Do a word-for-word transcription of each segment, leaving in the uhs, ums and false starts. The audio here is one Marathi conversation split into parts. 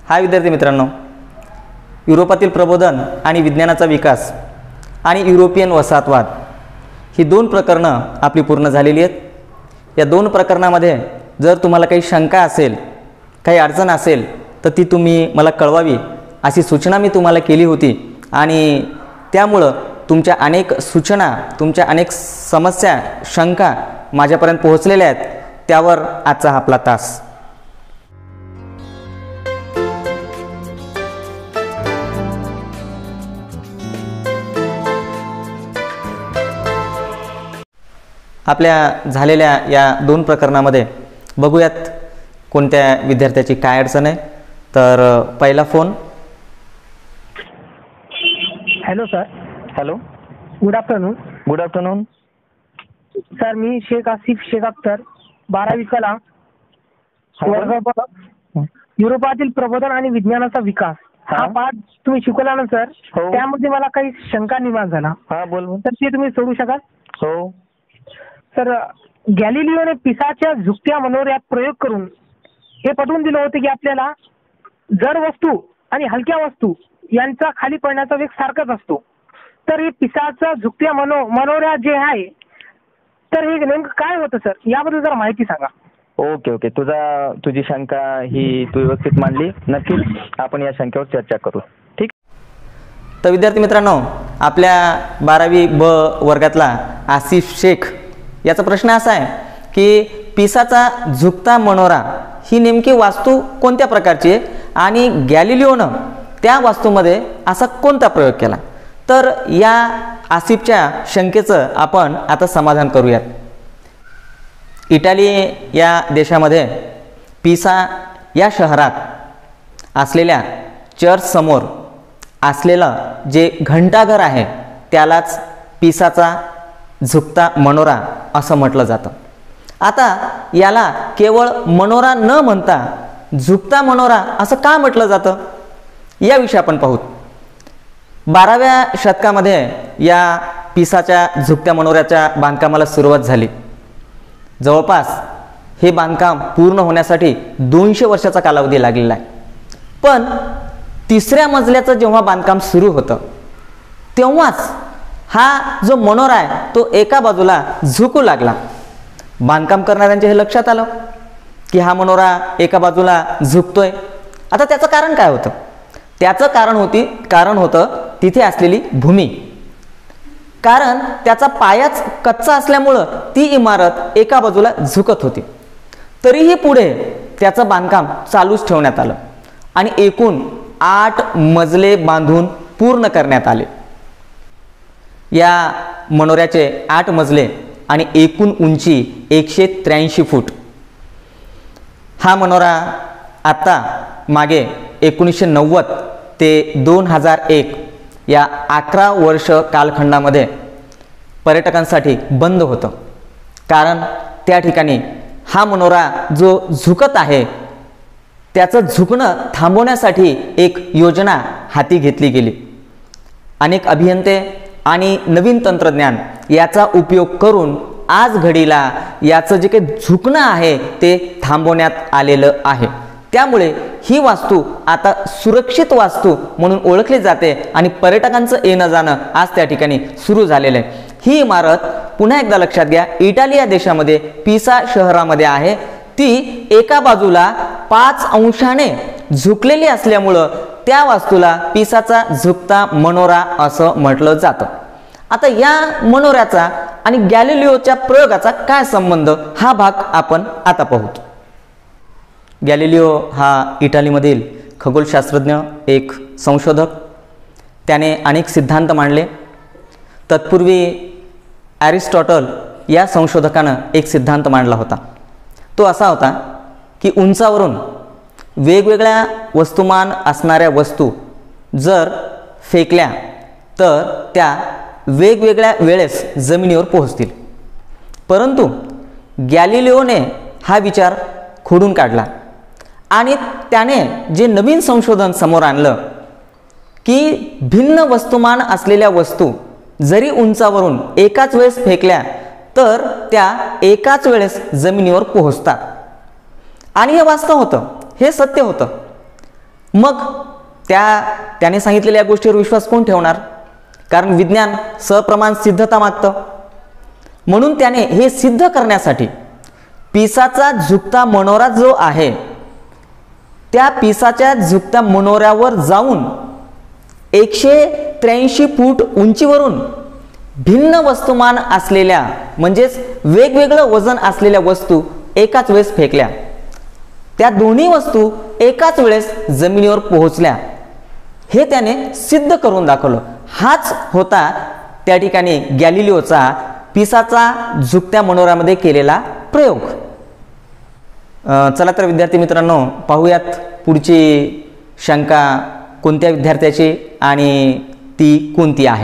हाय विद्यार्थी मित्रांनो, युरोपातील प्रबोधन आणि विज्ञानाचा विकास आणि युरोपियन वसाहतवाद ही दोन प्रकरणं आपली पूर्ण झालेली आहेत। या दोन प्रकरणामध्ये जर तुम्हाला काही शंका असेल, काही अडचण असेल तर ती तुम्ही मला कळवावी अशी सूचना मी तुम्हाला केली होती आणि त्यामुळं तुमच्या अनेक सूचना, तुमच्या अनेक समस्या, शंका माझ्यापर्यंत पोहोचलेल्या आहेत। त्यावर आजचा आपला तास। आपल्या झालेल्या या दोन प्रकरणामध्ये बघूयात कोणत्या विद्यार्थ्याची काय अडचण आहे। तर पहिला phone. Hello sir. Hello, good afternoon. Good afternoon sir, मी शेख आसिफ शेख अख्तर, बारावी कला, वर्ग ब, युरोपातील प्रबोधन आणि विज्ञानाचा विकास हा पाठ तुम्ही शिकवला ना सर। हो। त्यामध्ये मला काही शंका निर्माण झाला। हा, बोल बोल। तर ते तुम्ही सोडू शकाल? हो सर, गॅलिलिओने पिसाच्या झुकत्या मनोऱ्यात प्रयोग करून हे पटवून दिलं होतं की आपल्याला जड वस्तू आणि हलक्या वस्तू यांचा खाली पडण्याचा वेग सारखाच असतो। तर हे पिसाचा झुकत्या मनो मनोऱ्या जे आहे, तर हे नेमकं काय होतं सर, याबद्दल जरा माहिती सांगा। ओके ओके, तुझा तुझी शंका ही तू व्यवस्थित मांडली। नक्कीच आपण या शंकेवर चर्चा करू। ठीक। तर विद्यार्थी मित्रांनो, आपल्या बारावी ब वर्गातला आसिफ शेख याचा प्रश्न असा आहे की पिसाचा झुकता मनोरा ही नेमकी वास्तू कोणत्या प्रकारची आहे आणि गॅलिलिओनं त्या वास्तूमध्ये असा कोणता प्रयोग केला। तर या आसिफच्या शंकेचं आपण आता समाधान करूयात। इटाली या देशामध्ये पिसा या शहरात असलेल्या चर्च समोर असलेलं जे घंटाघर आहे त्यालाच पिसाचा झुकता मनोरा असं म्हटलं जातं। आता याला केवळ मनोरा न म्हणता झुकता मनोरा असं का म्हटलं जातं याविषयी आपण पाहू। बाराव्या शतकामध्ये या पिसाच्या झुकत्या मनोऱ्याच्या बांधकामाला सुरुवात झाली। जवळपास हे बांधकाम पूर्ण होण्यासाठी दोनशे वर्षाचा कालावधी लागलेला आहे। पण तिसऱ्या मजल्याचं जेव्हा बांधकाम सुरू होतं तेव्हाच हा जो मनोरा आहे तो एका बाजूला झुकू लागला। बांधकाम करणाऱ्यांच्या हे लक्षात आलं की हा मनोरा एका बाजूला झुकतोय। आता त्याचं कारण काय होतं? त्याचं कारण होती कारण होतं तिथे असलेली भूमी। कारण त्याचा पायाच कच्चा असल्यामुळं ती इमारत एका बाजूला झुकत होती। तरीही पुढे त्याचं बांधकाम चालूच ठेवण्यात आलं आणि एकूण आठ मजले बांधून पूर्ण करण्यात आले। या मनोऱ्याचे आठ मजले आणि एकूण उंची एकशे त्र्याऐंशी फूट। हा मनोरा आता मागे एकोणीसशे नव्वद ते दोन हजार एक या अकरा वर्ष कालखंडामध्ये पर्यटकांसाठी बंद होतं। कारण त्या ठिकाणी हा मनोरा जो झुकत आहे त्याचं झुकणं थांबवण्यासाठी एक योजना हाती घेतली गेली। अनेक अभियंते आणि नवीन तंत्रज्ञान याचा उपयोग करून आज घडीला याचं जे काही झुकणं आहे ते थांबवण्यात आलेलं आहे। त्यामुळे ही वास्तू आता सुरक्षित वास्तू म्हणून ओळखली जाते आणि पर्यटकांचं येणं जाणं आज त्या ठिकाणी सुरू झालेलं आहे। ही इमारत पुन्हा एकदा लक्षात घ्या, इटाली या देशामध्ये पिसा शहरामध्ये आहे। ती एका बाजूला पाच अंशाने झुकलेली असल्यामुळं त्या वास्तूला पिसाचा झुकता मनोरा असं म्हटलं जातं। आता या मनोऱ्याचा आणि गॅलिलिओच्या प्रयोगाचा काय संबंध हा भाग आपण आता पाहू। गॅलिलिओ हा इटालीमधील खगोलशास्त्रज्ञ, एक संशोधक। त्याने अनेक सिद्धांत मांडले। तत्पूर्वी ॲरिस्टॉटल या संशोधकानं एक सिद्धांत मांडला होता। तो असा होता की उंचावरून वेगवेगळ्या वस्तुमान असणाऱ्या वस्तू जर फेकल्या तर त्या वेगवेगळ्या वेळेस जमिनीवर पोहोचतील। परंतु गॅलिलिओने हा विचार खोडून काढला आणि त्याने जे नवीन संशोधन समोर आणलं की भिन्न वस्तुमान असलेल्या वस्तू जरी उंचावरून एकाच वेळेस फेकल्या तर त्या एकाच वेळेस जमिनीवर पोहोचतात। आणि हे वास्तव होतं, हे सत्य होतं। मग त्या त्याने सांगितलेल्या गोष्टीवर विश्वास कोण ठेवणार? कारण विज्ञान सप्रमाण सिद्धता मागतं. म्हणून त्याने हे सिद्ध करण्यासाठी पिसाचा झुकता मनोरा जो आहे त्या पिसाच्या झुकत्या मनोऱ्यावर जाऊन एकशे त्र्याऐंशी फूट उंचीवरून भिन्न वस्तुमान असलेल्या म्हणजेच वेगवेगळं वजन असलेल्या वस्तू एकाच वेळेस फेकल्या. त्या दोन्ही वस्तू एकाच वेळेस जमिनीवर पोहोचल्या. हे त्याने सिद्ध करून दाखवलं. हाच होता त्या ठिकाणी गॅलिलिओचा पिसाचा झुकत्या मनोऱ्यामध्ये केलेला प्रयोग. चला तर विद्यार्थी मित्रांनो, पाहूयात पुढची शंका कोणत्या विद्यार्थ्याची आणि ती कोणती आहे.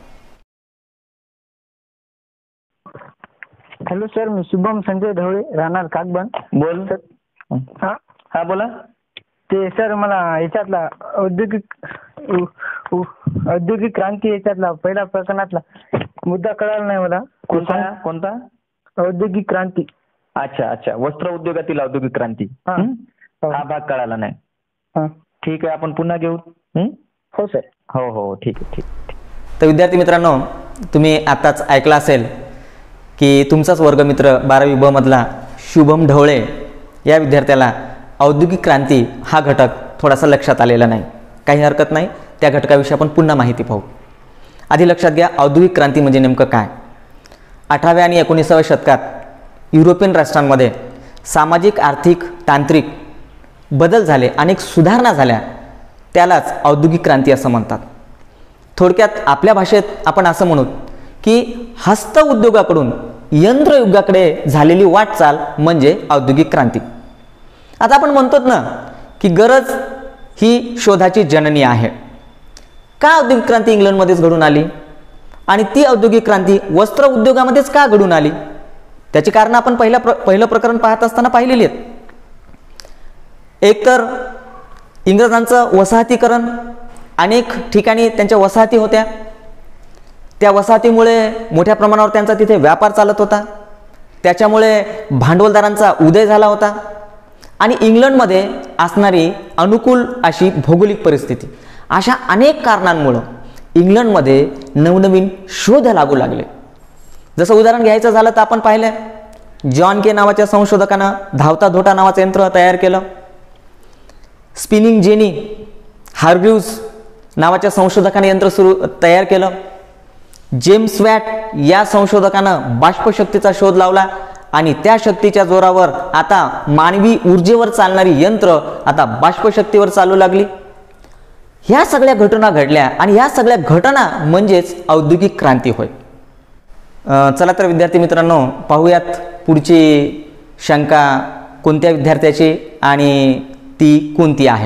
हॅलो सर, मी शुभम संजय ढवळे, राहणार काकबन. बोल. हा हा बोला. ते सर मला याच्यातला औद्योगिक उ- उ- औद्योगिक क्रांती याच्यातला पहिल्या प्रकरणातला मुद्दा कळाला नाही मला. कोणता कोणता औद्योगिक क्रांती. अच्छा अच्छा, वस्त्र उद्योगातील औद्योगिक क्रांती. हा. हं? हो. हा भाग कळाला नाही. हा. ठीक आहे, आपण पुन्हा घेऊ. हं? हो सर. हो हो ठीक आहे ठीक आहे. तर विद्यार्थी मित्रांनो, तुम्ही आताच ऐकलं असेल की तुमचाच वर्गमित्र बारावी ब मधला शुभम ढवळे या विद्यार्थ्याला औद्योगिक क्रांती हा घटक थोडासा लक्षात आलेला नाही. काही हरकत नाही, त्या घटकाविषयी आपण पुन्हा माहिती पाहू. आधी लक्षात घ्या, औद्योगिक क्रांती म्हणजे नेमकं काय. अठराव्या आणि एकोणीसाव्या शतकात युरोपियन राष्ट्रांमध्ये सामाजिक, आर्थिक, तांत्रिक बदल झाले, अनेक सुधारणा झाल्या, त्यालाच औद्योगिक क्रांती असं म्हणतात. थोडक्यात आपल्या भाषेत आपण असं म्हणू की हस्त उद्योगाकडून यंत्रयुगाकडे झालेली वाटचाल म्हणजे औद्योगिक क्रांती. आता आपण म्हणतो ना की गरज ही शोधाची जननी आहे. का औद्योगिक क्रांती इंग्लंडमध्येच घडून आली आणि ती औद्योगिक क्रांती वस्त्र उद्योगामध्येच का घडून आली? त्याची कारण आपण पहिल्या प्र पहिलं प्रकरण पाहत असताना पाहिलेली आहेत. एकतर इंग्रजांचं वसाहतीकरण, अनेक ठिकाणी त्यांच्या वसाहती होत्या. त्या वसाहतीमुळे मोठ्या प्रमाणावर त्यांचा तिथे व्यापार चालत होता. त्याच्यामुळे भांडवलदारांचा उदय झाला होता आणि इंग्लंडमध्ये असणारी अनुकूल अशी भौगोलिक परिस्थिती, अशा अनेक कारणांमुळं इंग्लंडमध्ये नवनवीन शोध लागू लागले. जसं उदाहरण घ्यायचं झालं तर आपण पाहिलं जॉन के नावाच्या संशोधकानं धावता धोटा नावाचं यंत्र तयार केलं. स्पिनिंग जेनी हार्ग्रीव्ज नावाच्या संशोधकाने यंत्र सुरू तयार केलं. जेम्स वॅट या संशोधकानं बाष्पशक्तीचा शोध लावला आणि त्या शक्तीच्या जोरावर आता मानवी ऊर्जेवर चालणारी यंत्र आता बाष्पशक्तीवर चालू लागली. ह्या सगळ्या घटना घडल्या आणि ह्या सगळ्या घटना म्हणजेच औद्योगिक क्रांती होय. चला तर विद्यार्थी मित्रांनो, पाहूयात पुढची शंका कोणत्या विद्यार्थ्याची आणि ती कोणती आहे.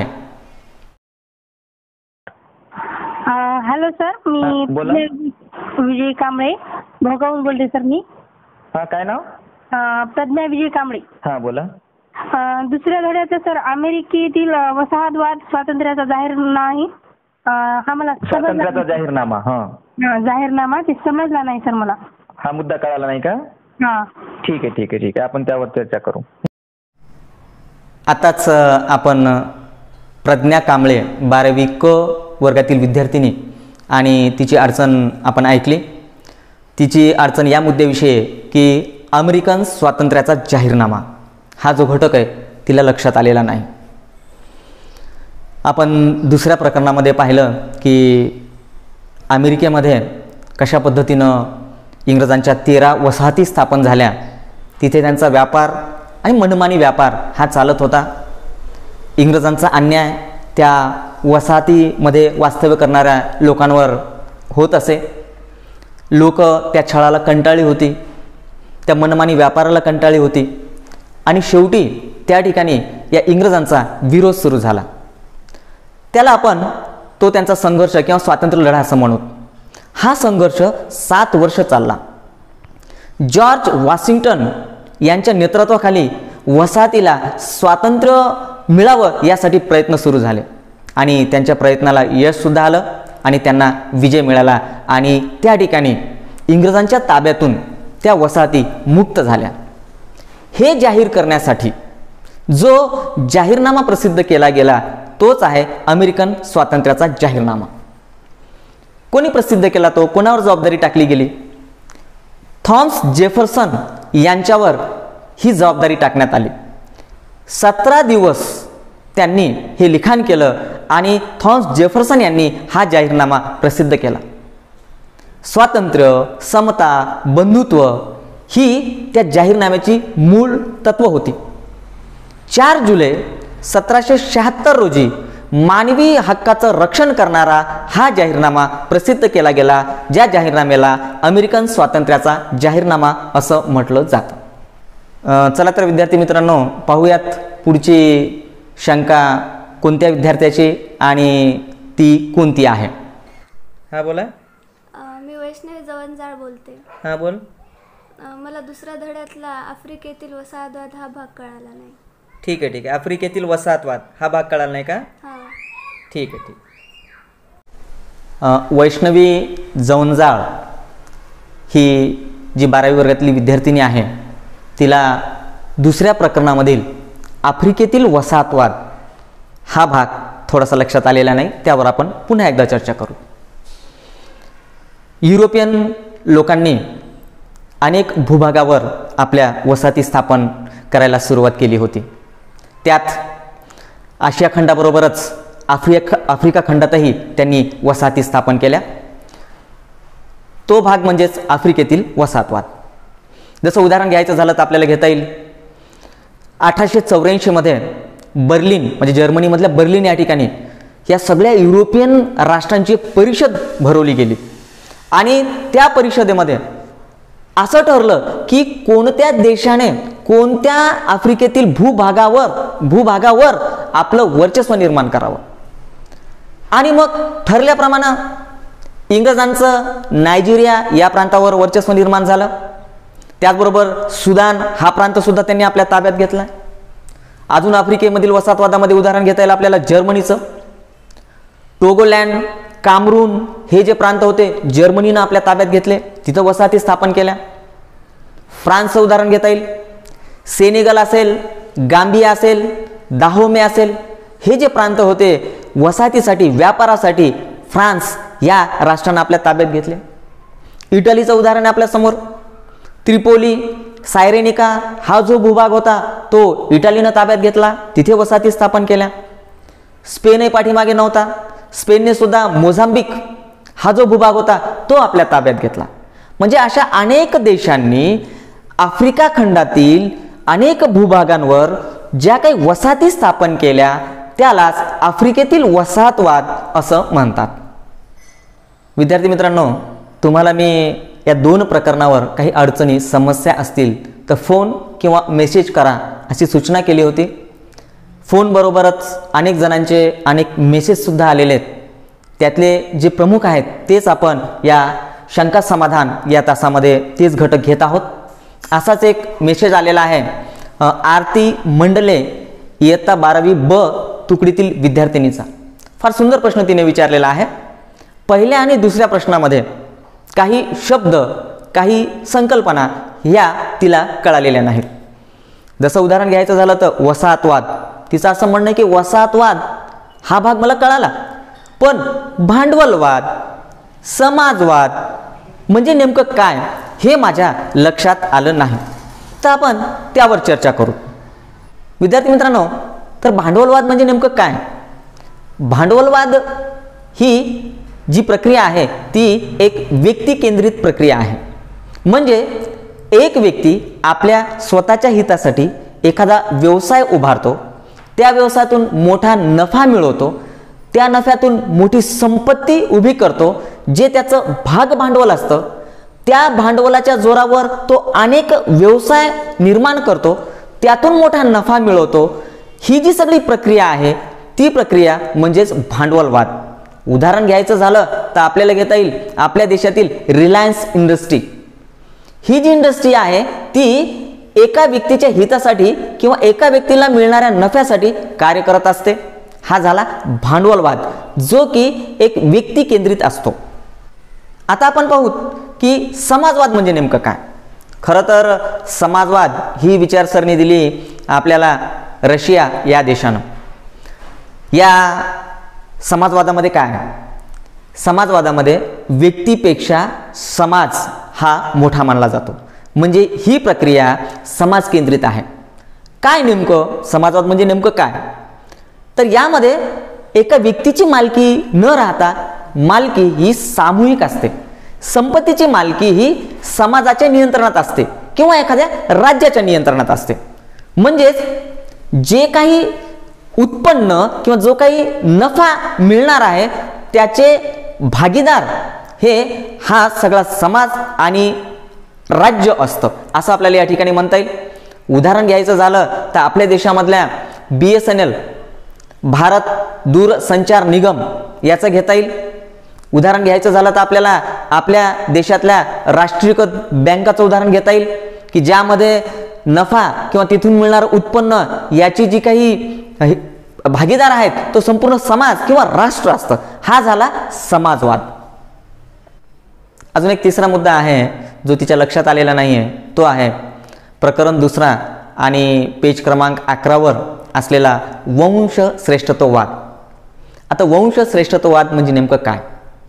हॅलो सर, मी हा, बोला. विजय कांबळे भोगावून बोलते सर. मी हा, काय नाव? अं, प्रज्ञा विजय कांबळे. हा बोला. अं, दुसऱ्या धड्याचं सर, अमेरिकेतील अं, वसाहतवाद स्वातंत्र्याचा जाहीरनामा आहे. अं, हा मला स्वातंत्र्याचा समजला जाहीरनामा. हा हा, जाहीरनामा ते समजला नाही सर मला. हा मुद्दा कळाला नाही का? हा ठीक आहे ठीक आहे ठीक आहे, आपण त्यावर चर्चा करू. आताच आपण प्रज्ञा कांबळे बारावी क वर्गातील विद्यार्थिनी आणि तिची अडचण आपण ऐकली. तिची अडचण या मुद्द्याविषयी आहे की अमेरिकन स्वातंत्र्याचा जाहीरनामा हा जो घटक आहे तिला लक्षात आलेला नाही. आपण दुसऱ्या प्रकरणामध्ये पाहिलं की अमेरिकेमध्ये कशा पद्धतीनं इंग्रजांच्या तेरा वसाहती स्थापन झाल्या. तिथे त्यांचा व्यापार आणि मनमानी व्यापार हा चालत होता. इंग्रजांचा अन्याय त्या वसाहतीमध्ये वास्तव्य करणाऱ्या लोकांवर होत असे. लोक त्या छळाला कंटाळली होती, त्या मनमानी व्यापाराला कंटाळली होती आणि शेवटी त्या ठिकाणी या इंग्रजांचा विरोध सुरू झाला. त्याला आपण तो त्यांचा संघर्ष किंवा स्वातंत्र्य लढा असं म्हणू. हा संघर्ष सात वर्ष चालला. जॉर्ज वॉशिंग्टन यांच्या नेतृत्वाखाली वसाहतीला स्वातंत्र्य मिळावं यासाठी प्रयत्न सुरू झाले आणि त्यांच्या प्रयत्नाला यशसुद्धा आलं आणि त्यांना विजय मिळाला आणि त्या ठिकाणी इंग्रजांच्या ताब्यातून त्या वसाहती मुक्त झाल्या. हे जाहीर करण्यासाठी जो जाहीरनामा प्रसिद्ध केला गेला तोच आहे अमेरिकन स्वातंत्र्याचा जाहीरनामा. कोणी प्रसिद्ध केला तो? कोणावर जबाबदारी टाकली गेली? थॉमस जेफरसन यांच्यावर ही जबाबदारी टाकण्यात आली. सतरा दिवस त्यांनी हे लिखाण केलं आणि थॉमस जेफरसन यांनी हा जाहीरनामा प्रसिद्ध केला. स्वातंत्र्य, समता, बंधुत्व ही त्या जाहीरनाम्याची मूळ तत्व होती. चार जुलै सतराशे शहात्तर रोजी मानवी हक्काचं रक्षण करणारा हा जाहीरनामा प्रसिद्ध केला गेला, ज्या जाहीरनाम्याला अमेरिकन स्वातंत्र्याचा जाहीरनामा असं म्हटलं जातं. चला तर विद्यार्थी मित्रांनो, पाहूयात पुढची शंका कोणत्या विद्यार्थ्याची आणि ती कोणती आहे. हा बोला. मी वैष्णवी जवंजाळ बोलते. हा बोल. मला दुसऱ्या धड्यातला आफ्रिकेतील वसाहतवाद हा भाग कळाला नाही. ठीक आहे ठीक आहे. आफ्रिकेतील वसाहतवाद हा भाग कळाला नाही का? हां. ठीक आहे ठीक. वैष्णवी जवंजाळ ही जी बारावी वर्गातली विद्यार्थिनी आहे, तिला दुसऱ्या प्रकरणामधील आफ्रिकेतील वसाहतवाद हा भाग थोडासा लक्षात आलेला नाही, त्यावर आपण पुन्हा एकदा चर्चा करू. युरोपियन लोकांनी अनेक भूभागावर आपल्या वसाहती स्थापन करायला सुरुवात केली होती. त्यात आशिया खंडाबरोबरच आफ्रिका आफ्रिका खंडातही त्यांनी वसाहती स्थापन केल्या. तो भाग म्हणजेच आफ्रिकेतील वसाहतवाद. जसं उदाहरण घ्यायचं झालं तर आपल्याला घेता येईल अठराशे चौऱ्याऐंशीमध्ये बर्लिन म्हणजे जर्मनीमधल्या बर्लिन या ठिकाणी या सगळ्या युरोपियन राष्ट्रांची परिषद भरवली गेली आणि त्या परिषदेमध्ये असं ठरलं की कोणत्या देशाने कोणत्या आफ्रिकेतील भूभागावर भूभागावर आपलं वर्चस्व निर्माण करावं. आणि मग ठरल्याप्रमाणे इंग्रजांचं नायजेरिया या प्रांतावर वर्चस्व निर्माण झालं. त्याचबरोबर सुदान हा प्रांत सुद्धा त्यांनी आपल्या ताब्यात घेतला. अजून आफ्रिकेमधील वसाहतवादामध्ये उदाहरण घेता येईल आपल्याला जर्मनीचं. टोगोलँड, कामरून हे जे प्रांत होते जर्मनीनं आपल्या ताब्यात घेतले, तिथं वसाहती स्थापन केल्या. फ्रान्सचं उदाहरण घेता येईल. सेनेगल असेल, गांबिया असेल, दाहोमे असेल, हे जे प्रांत होते वसाहतीसाठी व्यापारासाठी फ्रान्स या राष्ट्रानं आपल्या ताब्यात घेतले. इटलीचं उदाहरण आहे आपल्यासमोर. त्रिपोली, सायरेनिका हा जो भूभाग होता तो इटालीनं ताब्यात घेतला, तिथे वसाहती स्थापन केल्या. स्पेनही पाठीमागे नव्हता. स्पेनने सुद्धा मोझांबिक हा जो भूभाग होता तो आपल्या ताब्यात घेतला. म्हणजे अशा अनेक देशांनी आफ्रिका खंडातील अनेक भूभागांवर ज्या काही वसाहती स्थापन केल्या त्यालाच आफ्रिकेतील वसाहतवाद असं म्हणतात. विद्यार्थी मित्रांनो, तुम्हाला मी या दोन प्रकरणावर काही अडचणी समस्या असतील तर फोन किंवा मेसेज करा अशी सूचना केली होती. फोनबरोबरच अनेक जणांचे अनेक मेसेजसुद्धा आलेले आहेत. त्यातले जे प्रमुख आहेत तेच आपण या शंका समाधान या तासामध्ये तेच घटक घेत आहोत. असाच एक मेसेज आलेला आहे आरती मंडले इयत्ता बारावी ब तुकडीतील विद्यार्थिनीचा. फार सुंदर प्रश्न तिने विचारलेला आहे. पहिल्या आणि दुसऱ्या प्रश्नामध्ये काही शब्द काही संकल्पना ह्या तिला कळालेल्या नाहीत. जसं उदाहरण घ्यायचं झालं तर वसाहतवाद, तिचं असं म्हणणं आहे की वसाहतवाद हा भाग मला कळाला, पण भांडवलवाद, समाजवाद म्हणजे नेमकं काय हे माझ्या लक्षात आलं नाही. तर आपण त्यावर चर्चा करू. विद्यार्थी मित्रांनो, तर भांडवलवाद म्हणजे नेमकं काय? भांडवलवाद ही जी प्रक्रिया आहे ती एक व्यक्ती केंद्रित प्रक्रिया आहे. म्हणजे एक व्यक्ती आपल्या स्वतःच्या हितासाठी एखादा व्यवसाय उभारतो, त्या व्यवसायातून मोठा नफा मिळवतो, त्या नफ्यातून मोठी संपत्ती उभी करतो, जे त्याचं भाग भांडवल असतं. त्या भांडवलाच्या जोरावर तो अनेक व्यवसाय निर्माण करतो, त्यातून मोठा नफा मिळवतो. ही जी सगळी प्रक्रिया आहे ती प्रक्रिया म्हणजेच भांडवलवाद. उदाहरण घ्यायचं झालं तर आपल्याला घेता येईल आपल्या देशातील रिलायन्स इंडस्ट्री. ही जी इंडस्ट्री आहे ती एका व्यक्तीच्या हितासाठी किंवा एका व्यक्तीला मिळणाऱ्या नफ्यासाठी कार्य करत असते. हा झाला भांडवलवाद, जो की एक व्यक्ती केंद्रित असतो. आता आपण पाहू की समाजवाद म्हणजे नेमकं काय. खरं तर समाजवाद ही विचारसरणी दिली आपल्याला रशिया या देशानं. या समाजवादामध्ये काय आहे? समाजवादामध्ये व्यक्तीपेक्षा समाज हा मोठा मानला जातो, म्हणजे ही प्रक्रिया समाज केंद्रित आहे. काय नेमकं समाजवाद म्हणजे नेमकं काय? तर यामध्ये एका व्यक्तीची मालकी न राहता मालकी ही सामूहिक असते. संपत्तीची मालकी ही समाजाच्या नियंत्रणात असते किंवा एखाद्या राज्याच्या नियंत्रणात असते. म्हणजेच जे काही उत्पन्न किंवा जो काही नफा मिळणार आहे त्याचे भागीदार हे हा सगळा समाज आणि राज्य असतं, असं आपल्याला या ठिकाणी म्हणता येईल. उदाहरण घ्यायचं झालं तर आपल्या देशामधल्या B S N L Bharat Doorsanchar Nigam याचं घेता येईल. उदाहरण घ्यायचं झालं तर आपल्याला आपल्या देशातल्या राष्ट्रीयकृत बँकाचं उदाहरण घेता येईल की ज्यामध्ये नफा किंवा तिथून मिळणारं उत्पन्न याची जी काही भागीदार आहेत तो संपूर्ण समाज किंवा राष्ट्र असतं. हा झाला समाजवाद. अजून एक तिसरा मुद्दा आहे जो तिच्या लक्षात आलेला नाही आहे, तो आहे प्रकरण दुसरा आणि पेज क्रमांक अकरावर असलेला वंश श्रेष्ठत्ववाद. आता वंश श्रेष्ठत्ववाद म्हणजे नेमकं काय?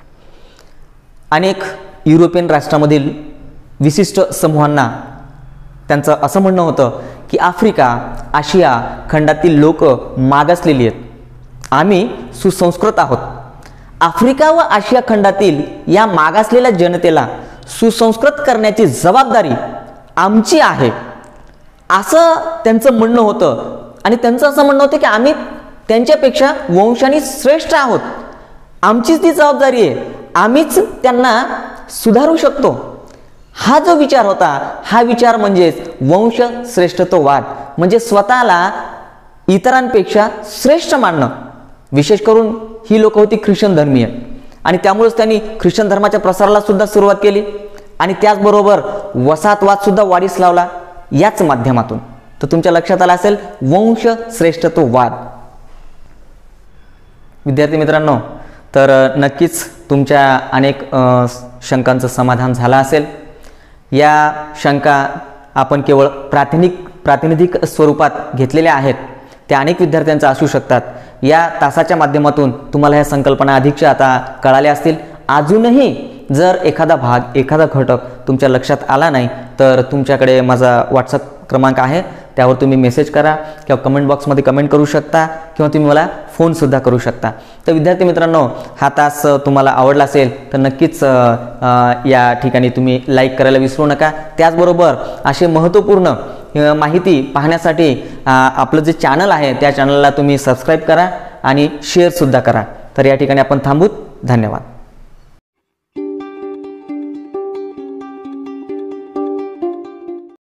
अनेक युरोपियन राष्ट्रामधील विशिष्ट समूहांना त्यांचं असं म्हणणं होतं की आफ्रिका आशिया खंडातील लोक मागासलेली आहेत, आम्ही सुसंस्कृत आहोत. आफ्रिका व आशिया खंडातील या मागासलेल्या जनतेला सुसंस्कृत करण्याची जबाबदारी आमची आहे, असं त्यांचं म्हणणं होतं. आणि त्यांचं असं म्हणणं होतं की आम्ही त्यांच्यापेक्षा वंशाने श्रेष्ठ आहोत, आमचीच ती जबाबदारी आहे, आम्हीच त्यांना सुधारू शकतो. हा जो विचार होता हा विचार म्हणजेच वंश श्रेष्ठत्ववाद, म्हणजे स्वतःला इतरांपेक्षा श्रेष्ठ मानणं. विशेष करून ही लोक होती ख्रिश्चन धर्मीय आणि त्यामुळेच त्यांनी ख्रिश्चन धर्माच्या प्रसाराला सुद्धा सुरुवात केली आणि त्याचबरोबर वसाहतवाद सुद्धा वाढीस लावला याच माध्यमातून. तर तुमच्या लक्षात आलं असेल वंश श्रेष्ठत्ववाद. विद्यार्थी मित्रांनो, तर नक्कीच तुमच्या अनेक शंकांचं समाधान झालं असेल. या शंका आपण केवळ प्रातिनिधिक प्रातिनिधिक स्वरूपात घेतलेल्या आहेत, त्या अनेक विद्यार्थ्यांच्या असू शकतात. या तासाच्या माध्यमातून तुम्हाला ह्या संकल्पना अधिकच्या आता कळाल्या असतील. अजूनही जर एखादा भाग एखादा घटक तुमच्या लक्षात आला नाही तर तुमच्याकडे माझा व्हॉट्सअप क्रमांक आहे, त्यावर तुम्ही मेसेज करा किंवा कमेंट बॉक्समध्ये कमेंट करू शकता किंवा तुम्ही मला फोनसुद्धा करू शकता. तर विद्यार्थी मित्रांनो, हा तास तुम्हाला आवडला असेल तर नक्कीच या ठिकाणी तुम्ही लाईक करायला विसरू नका. त्याचबरोबर असे महत्त्वपूर्ण माहिती पाहण्यासाठी आपलं जे चॅनल आहे त्या चॅनलला तुम्ही सबस्क्राईब करा आणि शेअरसुद्धा करा. तर या ठिकाणी आपण थांबूत. धन्यवाद.